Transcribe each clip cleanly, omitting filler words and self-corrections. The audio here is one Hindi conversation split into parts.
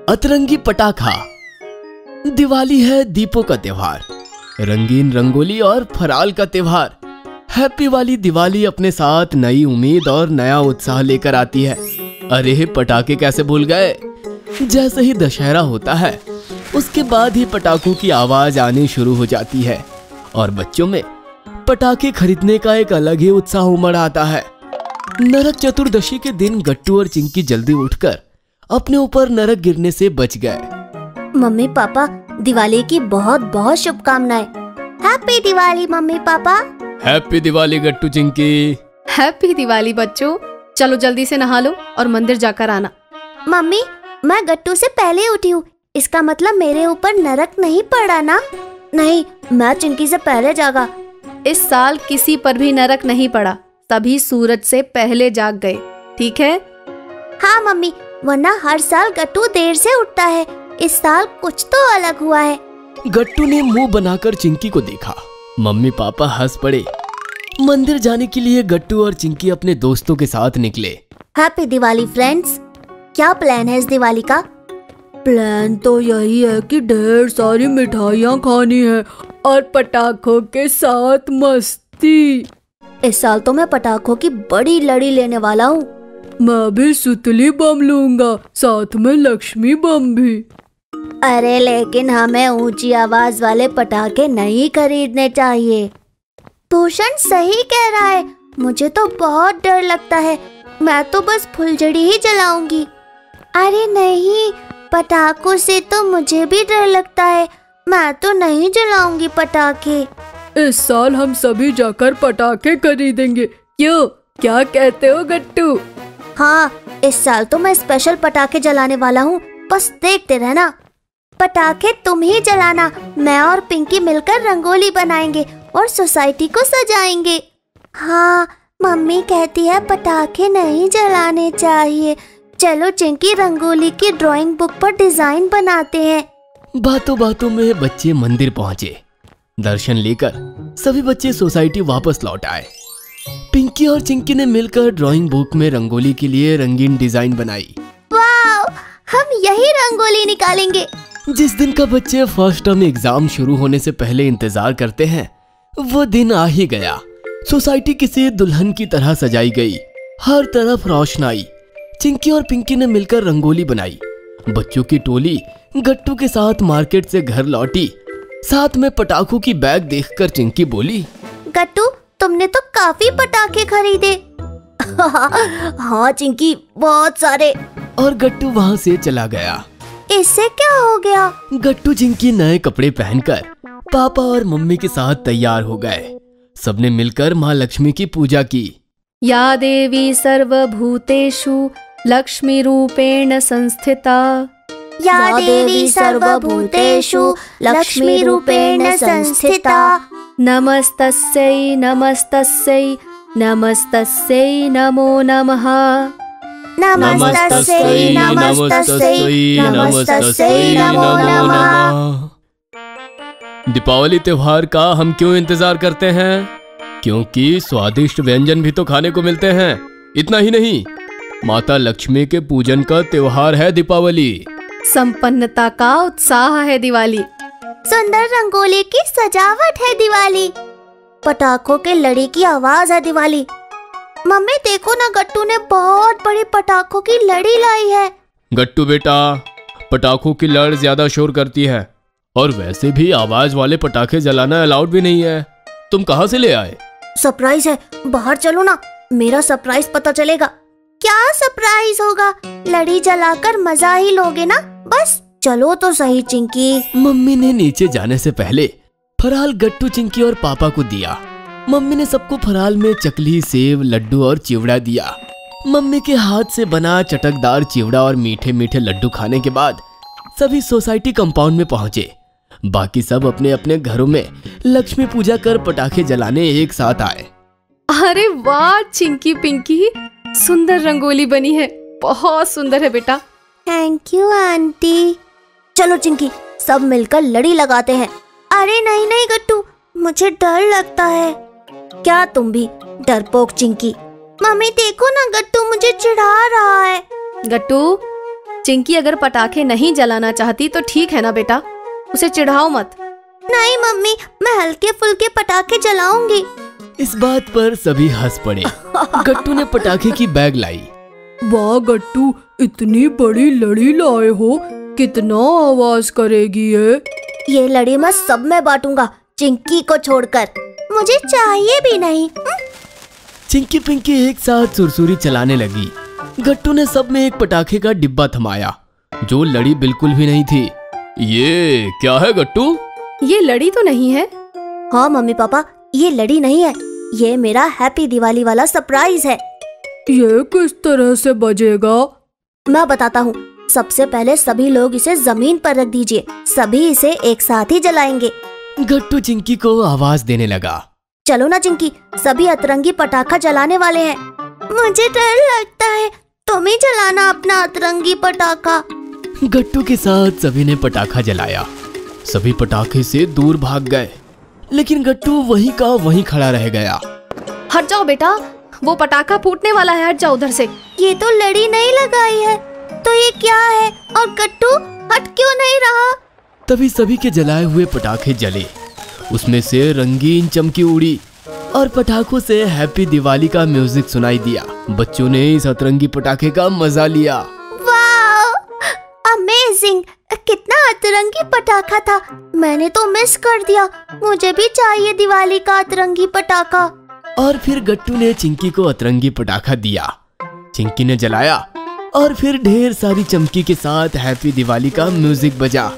अतरंगी पटाखा। दिवाली है दीपों का त्योहार, रंगीन रंगोली और फराल का त्योहार। हैप्पी वाली दिवाली अपने साथ नई उम्मीद और नया उत्साह लेकर आती है। अरे पटाखे कैसे भूल गए। जैसे ही दशहरा होता है उसके बाद ही पटाखों की आवाज आनी शुरू हो जाती है और बच्चों में पटाखे खरीदने का एक अलग ही उत्साह उमड़ आता है। नरक चतुर्दशी के दिन गट्टू और चिंकी जल्दी उठकर अपने ऊपर नरक गिरने से बच गए। मम्मी पापा, दिवाली की बहुत बहुत शुभकामनाएं। Happy Diwali mummy papa. Happy Diwali Gattu Chinki. Happy Diwali बच्चों। चलो जल्दी से नहा लो और मंदिर जाकर आना। मम्मी, मैं गट्टू से पहले उठी हूँ, इसका मतलब मेरे ऊपर नरक नहीं पड़ा ना? नहीं, मैं चिंकी से पहले जागा। इस साल किसी पर भी नरक नहीं पड़ा, सभी सूरज से पहले जाग गए, ठीक है? हाँ मम्मी, वरना हर साल गट्टू देर से उठता है, इस साल कुछ तो अलग हुआ है। गट्टू ने मुंह बनाकर चिंकी को देखा। मम्मी पापा हंस पड़े। मंदिर जाने के लिए गट्टू और चिंकी अपने दोस्तों के साथ निकले। Happy Diwali friends. क्या प्लान है इस दिवाली का? प्लान तो यही है कि ढेर सारी मिठाइयाँ खानी है और पटाखों के साथ मस्ती। इस साल तो मैं पटाखों की बड़ी लड़ी लेने वाला हूँ। मैं भी सुतली बम लूंगा, साथ में लक्ष्मी बम भी। अरे लेकिन हमें ऊंची आवाज वाले पटाखे नहीं खरीदने चाहिए। भूषण सही कह रहा है, मुझे तो बहुत डर लगता है। मैं तो बस फुलझड़ी ही जलाऊंगी। अरे नहीं, पटाखों से तो मुझे भी डर लगता है, मैं तो नहीं जलाऊंगी पटाखे। इस साल हम सभी जाकर पटाखे खरीदेंगे, क्यों? क्या कहते हो गट्टू? हाँ, इस साल तो मैं स्पेशल पटाखे जलाने वाला हूँ, बस देखते रहना। पटाखे तुम ही जलाना, मैं और पिंकी मिलकर रंगोली बनाएंगे और सोसाइटी को सजाएंगे। हाँ, मम्मी कहती है पटाखे नहीं जलाने चाहिए। चलो चिंकी, रंगोली की ड्राइंग बुक पर डिजाइन बनाते हैं। बातों बातों में बच्चे मंदिर पहुँचे। दर्शन लेकर सभी बच्चे सोसाइटी वापस लौट आए। पिंकी और चिंकी ने मिलकर ड्राइंग बुक में रंगोली के लिए रंगीन डिजाइन बनाई। वाव, हम यही रंगोली निकालेंगे। जिस दिन का बच्चे फर्स्ट टर्म एग्जाम शुरू होने से पहले इंतजार करते हैं, वो दिन आ ही गया। सोसाइटी किसी दुल्हन की तरह सजाई गई, हर तरफ रोशनाई। चिंकी और पिंकी ने मिलकर रंगोली बनाई। बच्चों की टोली गट्टू के साथ मार्केट से घर लौटी। साथ में पटाखों की बैग देखकर चिंकी बोली, गट्टू, तुमने तो काफी पटाखे खरीदे। हाँ चिंकी, बहुत सारे। और गट्टू वहाँ से चला गया। इससे क्या हो गया? गट्टू चिंकी नए कपड़े पहनकर पापा और मम्मी के साथ तैयार हो गए। सबने मिलकर माँ लक्ष्मी की पूजा की। या देवी सर्वभूतेषु लक्ष्मी रूपेण संस्थिता। या देवी सर्वभूतेषु लक्ष्मी रूपेण संस्थिता। नमस्तस्यै नमस्तस्यै नमस्तस्यै नमो नमः। नमस्तस्यै नमस्तस्यै नमस्तस्यै नमो नमः। दीपावली त्योहार का हम क्यों इंतजार करते हैं? क्योंकि स्वादिष्ट व्यंजन भी तो खाने को मिलते हैं। इतना ही नहीं, माता लक्ष्मी के पूजन का त्योहार है दीपावली। संपन्नता का उत्साह है दिवाली। सुंदर रंगोली की सजावट है दिवाली। पटाखों के लड़ी की आवाज है दिवाली। मम्मी देखो ना, गट्टू ने बहुत बड़ी पटाखों की लड़ी लाई है। गट्टू बेटा, पटाखों की लड़ ज्यादा शोर करती है और वैसे भी आवाज वाले पटाखे जलाना अलाउड भी नहीं है। तुम कहाँ से ले आए? सरप्राइज है, बाहर चलो ना, मेरा सरप्राइज पता चलेगा। क्या सरप्राइज होगा? लड़ी जलाकर मजा ही लोगे ना, बस चलो तो सही चिंकी। मम्मी ने नीचे जाने से पहले फराल गट्टू, चिंकी और पापा को दिया। मम्मी ने सबको फराल में चकली, सेव, लड्डू और चिवड़ा दिया। मम्मी के हाथ से बना चटकदार चिवड़ा और मीठे मीठे लड्डू खाने के बाद सभी सोसाइटी कंपाउंड में पहुंचे। बाकी सब अपने अपने घरों में लक्ष्मी पूजा कर पटाखे जलाने एक साथ आए। अरे वाह चिंकी पिंकी, सुंदर रंगोली बनी है, बहुत सुंदर है बेटा। Thank you aunty. चलो चिंकी, सब मिलकर लड़ी लगाते हैं। अरे नहीं नहीं गट्टू, मुझे डर लगता है। क्या तुम भी डरपोक चिंकी? मम्मी देखो ना, गट्टू मुझे चिढ़ा रहा है। गट्टू, चिंकी अगर पटाखे नहीं जलाना चाहती तो ठीक है ना बेटा, उसे चिढ़ाओ मत। नहीं मम्मी, मैं हल्के फुल्के पटाखे जलाऊंगी। इस बात पर सभी हंस पड़े। गट्टू ने पटाखे की बैग लाई। वाह गट्टू, इतनी बड़ी लड़ी लाए हो, कितना आवाज करेगी ये लड़ी मैं सब में बांटूंगा, चिंकी को छोड़कर। मुझे चाहिए भी नहीं। चिंकी पिंकी एक साथ सुरसुरी चलाने लगी। गट्टू ने सब में एक पटाखे का डिब्बा थमाया जो लड़ी बिल्कुल भी नहीं थी। ये क्या है गट्टू? ये लड़ी तो नहीं है। हाँ मम्मी पापा, ये लड़ी नहीं है, ये मेरा हैप्पी दिवाली वाला सरप्राइज है। ये किस तरह से बजेगा? मैं बताता हूँ। सबसे पहले सभी लोग इसे जमीन पर रख दीजिए, सभी इसे एक साथ ही जलाएंगे। गट्टू चिंकी को आवाज देने लगा। चलो ना चिंकी, सभी अतरंगी पटाखा जलाने वाले हैं। मुझे डर लगता है, तुम ही जलाना अपना अतरंगी पटाखा। गट्टू के साथ सभी ने पटाखा जलाया। सभी पटाखे से दूर भाग गए, लेकिन गट्टू वहीं का वहीं खड़ा रह गया। हट जाओ बेटा, वो पटाखा फूटने वाला है, हट जाओ उधर से। ये तो लड़ी नहीं लगाई है, तो ये क्या है? और गट्टू हट क्यों नहीं रहा? तभी सभी के जलाए हुए पटाखे जले, उसमें से रंगीन चमकी उड़ी और पटाखों से हैप्पी दिवाली का म्यूजिक सुनाई दिया। बच्चों ने इस अतरंगी पटाखे का मजा लिया। Wow, amazing! कितना अतरंगी पटाखा था, मैंने तो मिस कर दिया। मुझे भी चाहिए दिवाली का अतरंगी पटाखा। और फिर गट्टू ने चिंकी को अतरंगी पटाखा दिया। चिंकी ने जलाया और फिर ढेर सारी चमकी के साथ हैप्पी दिवाली का म्यूजिक बजा।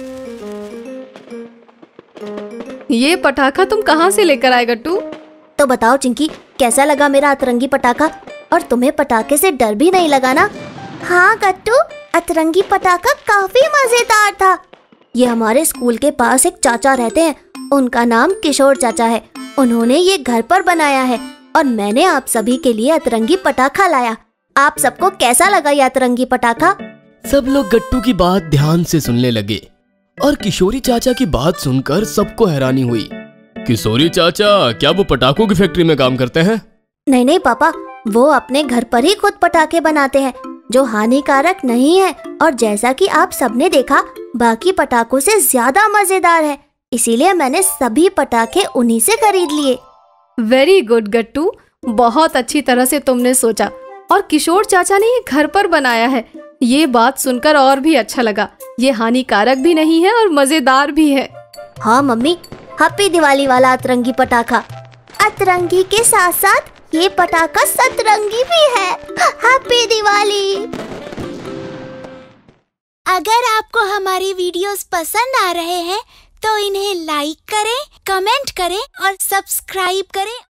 ये पटाखा तुम कहाँ से लेकर आए गट्टू? तो बताओ चिंकी, कैसा लगा मेरा अतरंगी पटाखा? और तुम्हें पटाखे से डर भी नहीं लगा ना? हाँ गट्टू, अतरंगी पटाखा काफी मजेदार था। ये हमारे स्कूल के पास एक चाचा रहते हैं, उनका नाम किशोर चाचा है। उन्होंने ये घर पर बनाया है और मैंने आप सभी के लिए अतरंगी पटाखा लाया। आप सबको कैसा लगा ये अतरंगी पटाखा? सब लोग गट्टू की बात ध्यान से सुनने लगे और किशोरी चाचा की बात सुनकर सबको हैरानी हुई। किशोरी चाचा, क्या वो पटाखों की फैक्ट्री में काम करते हैं? नहीं नहीं पापा, वो अपने घर पर ही खुद पटाखे बनाते हैं जो हानिकारक नहीं है, और जैसा कि आप सबने देखा, बाकी पटाखों से ज्यादा मजेदार है। इसीलिए मैंने सभी पटाखे उन्हीं से खरीद लिए। वेरी गुड गट्टू, बहुत अच्छी तरह से तुमने सोचा। और किशोर चाचा ने ये घर पर बनाया है, ये बात सुनकर और भी अच्छा लगा। ये हानिकारक भी नहीं है और मजेदार भी है। हाँ मम्मी, हैप्पी दिवाली वाला अतरंगी पटाखा। अतरंगी के साथ साथ ये पटाखा सतरंगी भी है। हैप्पी दिवाली। अगर आपको हमारी वीडियोस पसंद आ रहे हैं तो इन्हें लाइक करें, कमेंट करें और सब्सक्राइब करें।